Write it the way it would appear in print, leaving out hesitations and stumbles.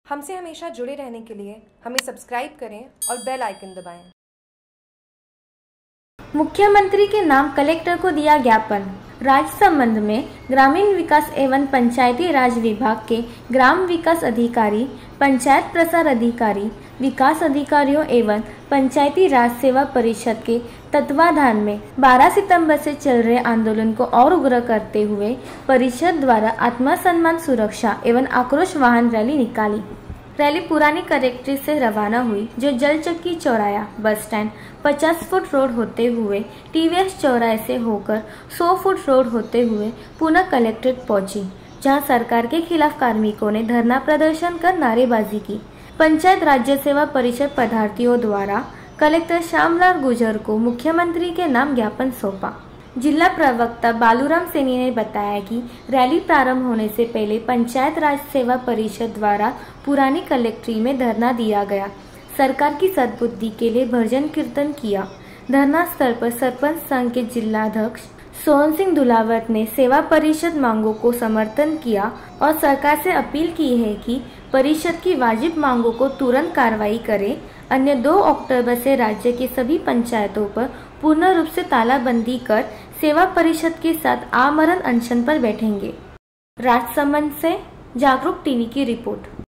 हमसे हमेशा जुड़े रहने के लिए हमें सब्सक्राइब करें और बेल आइकन दबाएं। मुख्यमंत्री के नाम कलेक्टर को दिया ज्ञापन। राजसमंद में ग्रामीण विकास एवं पंचायती राज विभाग के ग्राम विकास अधिकारी, पंचायत प्रसार अधिकारी, विकास अधिकारियों एवं पंचायती राज सेवा परिषद के तत्वाधान में 12 सितंबर से चल रहे आंदोलन को और उग्र करते हुए परिषद द्वारा आत्मसम्मान सुरक्षा एवं आक्रोश वाहन रैली निकाली। रैली पुरानी कलेक्ट्रेट से रवाना हुई, जो जलचक्की चौराया, बस स्टैंड, 50 फुट रोड होते हुए टीवीएस चौराहे से होकर 100 फुट रोड होते हुए पुनः कलेक्ट्रेट पहुंची, जहां सरकार के खिलाफ कार्मिकों ने धरना प्रदर्शन कर नारेबाजी की। पंचायत राज्य सेवा परिषद पदार्थियों द्वारा कलेक्टर श्यामलाल गुर्जर को मुख्यमंत्री के नाम ज्ञापन सौंपा। जिला प्रवक्ता बालूराम सैनी ने बताया कि रैली प्रारंभ होने से पहले पंचायत राज सेवा परिषद द्वारा पुरानी कलेक्ट्रेट में धरना दिया गया। सरकार की सद्बुद्धि के लिए भजन कीर्तन किया। धरना स्थल पर सरपंच संघ के जिलाध्यक्ष सोहन सिंह दुलावत ने सेवा परिषद मांगों को समर्थन किया और सरकार से अपील की है कि परिषद की वाजिब मांगों को तुरंत कार्रवाई करे, अन्य 2 अक्टूबर से राज्य के सभी पंचायतों पर पूर्ण रूप से तालाबंदी कर सेवा परिषद के साथ आमरण अनशन पर बैठेंगे। राजसमंद से जागरूक टीवी की रिपोर्ट।